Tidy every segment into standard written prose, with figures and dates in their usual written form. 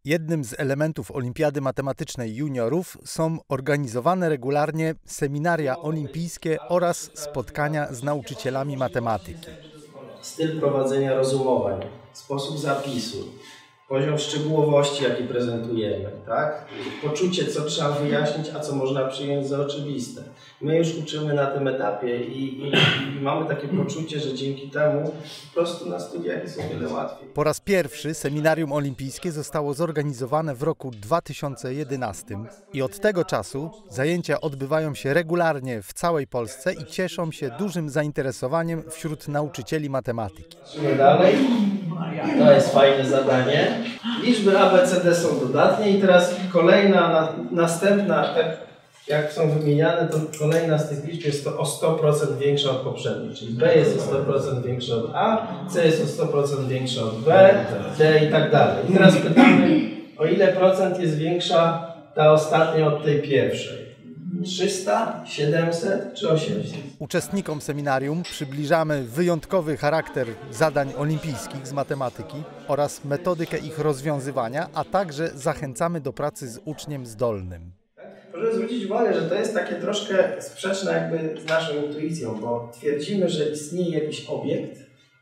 Jednym z elementów Olimpiady Matematycznej Juniorów są organizowane regularnie seminaria olimpijskie oraz spotkania z nauczycielami matematyki. Styl prowadzenia rozumowań, sposób zapisu, poziom szczegółowości, jaki prezentujemy, tak? Poczucie, co trzeba wyjaśnić, a co można przyjąć za oczywiste. My już uczymy na tym etapie i mamy takie poczucie, że dzięki temu po prostu na studiach jest o wiele łatwiej. Po raz pierwszy seminarium olimpijskie zostało zorganizowane w roku 2011 i od tego czasu zajęcia odbywają się regularnie w całej Polsce i cieszą się dużym zainteresowaniem wśród nauczycieli matematyki. Idźmy dalej. To jest fajne zadanie. Liczby A, B, C, D są dodatnie i teraz kolejna, następna, jak są wymieniane, to kolejna z tych liczb jest o 100% większa od poprzedniej. Czyli B jest o 100% większe od A, C jest o 100% większe od B, D i tak dalej. I teraz pytamy, o ile procent jest większa ta ostatnia od tej pierwszej? 300, 700 czy 800? Uczestnikom seminarium przybliżamy wyjątkowy charakter zadań olimpijskich z matematyki oraz metodykę ich rozwiązywania, a także zachęcamy do pracy z uczniem zdolnym. Proszę zwrócić uwagę, że to jest takie troszkę sprzeczne jakby z naszą intuicją, bo twierdzimy, że istnieje jakiś obiekt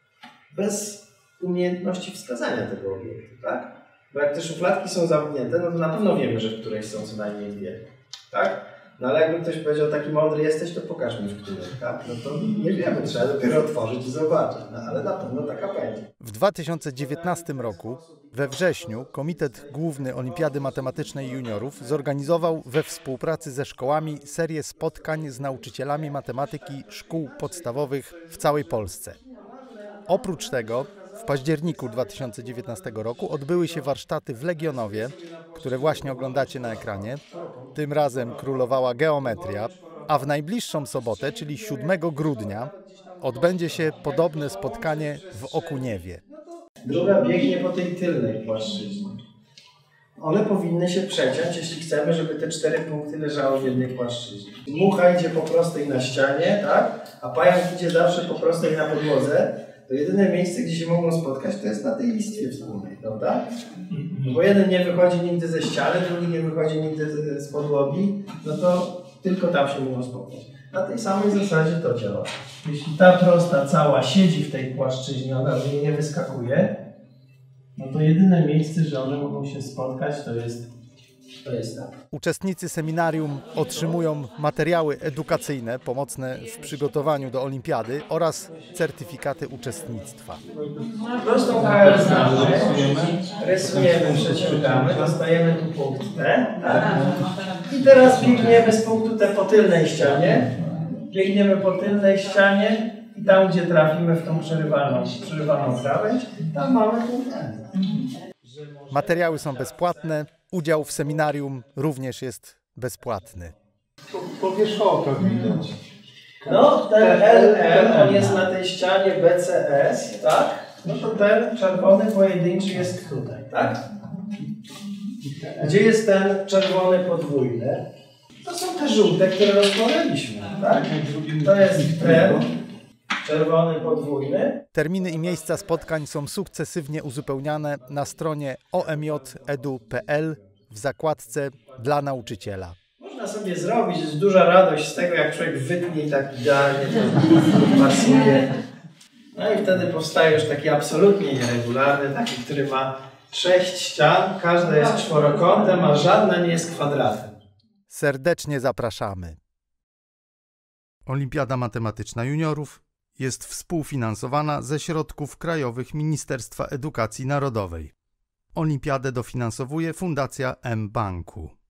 bez umiejętności wskazania tego obiektu, tak? Bo jak te szufladki są zamknięte, no to na pewno wiemy, że w którejś są co najmniej dwie, tak? No ale jakby ktoś powiedział, taki mądry jesteś, to pokaż mi w której, tak? No to nie wiemy, trzeba dopiero otworzyć i zobaczyć, no ale na pewno taka będzie. W 2019 roku, we wrześniu, Komitet Główny Olimpiady Matematycznej Juniorów zorganizował we współpracy ze szkołami serię spotkań z nauczycielami matematyki szkół podstawowych w całej Polsce. Oprócz tego w październiku 2019 roku odbyły się warsztaty w Legionowie, które właśnie oglądacie na ekranie. Tym razem królowała geometria, a w najbliższą sobotę, czyli 7 grudnia, odbędzie się podobne spotkanie w Okuniewie. Druga biegnie po tej tylnej płaszczyźnie. One powinny się przeciąć, jeśli chcemy, żeby te 4 punkty leżały w jednej płaszczyźnie. Mucha idzie po prostej na ścianie, tak? A pająk idzie zawsze po prostej na podłodze. To jedyne miejsce, gdzie się mogą spotkać, to jest na tej listwie wspólnej, prawda? Bo jeden nie wychodzi nigdy ze ściany, drugi nie wychodzi nigdy z podłogi, no to tylko tam się mogą spotkać. Na tej samej zasadzie to działa. Jeśli ta prosta cała siedzi w tej płaszczyźnie, ona z niej nie wyskakuje, no to jedyne miejsce, że one mogą się spotkać, to jest tam. Uczestnicy seminarium otrzymują materiały edukacyjne pomocne w przygotowaniu do olimpiady oraz certyfikaty uczestnictwa. Prostą KL znamy, rysujemy, przeciągamy, dostajemy tu punkt T, tak? I teraz biegniemy z punktu T po tylnej ścianie, biegniemy po tylnej ścianie i tam, gdzie trafimy w tą przerywaną krawędź, tam mamy punkt N. Materiały są bezpłatne, udział w seminarium również jest bezpłatny. Po wierzchołkach widać. No, ten LM, on jest na tej ścianie BCS, tak? No to ten czerwony pojedynczy jest tutaj, tak? Gdzie jest ten czerwony podwójny? To są te żółte, które rozkładaliśmy, tak? To jest ten czerwony podwójny. Terminy i miejsca spotkań są sukcesywnie uzupełniane na stronie omj.edu.pl w zakładce dla nauczyciela. Można sobie zrobić, jest duża radość z tego, jak człowiek wytnie i tak idealnie to pasuje. No i wtedy powstaje już taki absolutnie nieregularny, taki, który ma 6 ścian, każda jest czworokątem, a żadna nie jest kwadratem. Serdecznie zapraszamy. Olimpiada Matematyczna Juniorów jest współfinansowana ze środków krajowych Ministerstwa Edukacji Narodowej. Olimpiadę dofinansowuje Fundacja mBanku.